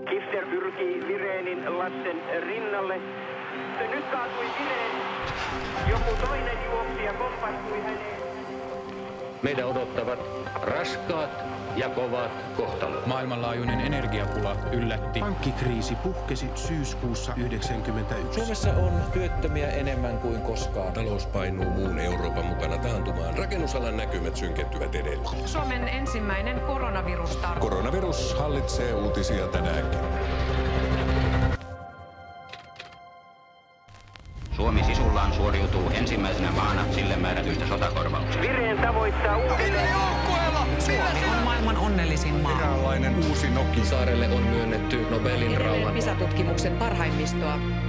Kifter pyrkii Virenin Lassen rinnalle. Nyt kaatui Viren. Joku toinen juoksija kompastui häneen. Meitä odottavat raskaat ja kovat kohtalot. Maailmanlaajuinen energiapula yllätti. Pankkikriisi puhkesi syyskuussa 1991. Suomessa on työttömiä enemmän kuin koskaan. Talous painuu muun Euroopan mukana taantumaan. Rakennusalan näkymät synkentyvät edelleen. Suomen ensimmäinen koronavirustartunta. Koronavirus hallitsee uutisia tänäänkin. Suomi sisullaan suoriutuu ensimmäisenä maana sille määrätyistä sotakorvauksista. Vireen tavoittaa uudelleen. Suomi on maailman onnellisin maa. Eräänlainen uusi Nokia. Saarelle on myönnetty Nobelin rauhan. PISA-tutkimuksen parhaimmistoa.